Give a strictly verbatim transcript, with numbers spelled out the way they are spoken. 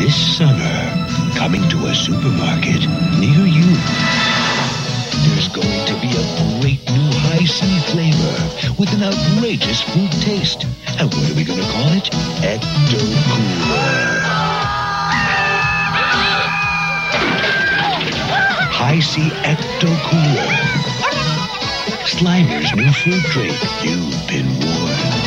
This summer, coming to a supermarket near you. There's going to be a great new high-C flavor with an outrageous fruit taste. And what are we going to call it? Ecto Cooler. High-C Ecto Cooler. Slimer's new fruit drink. You've been warned.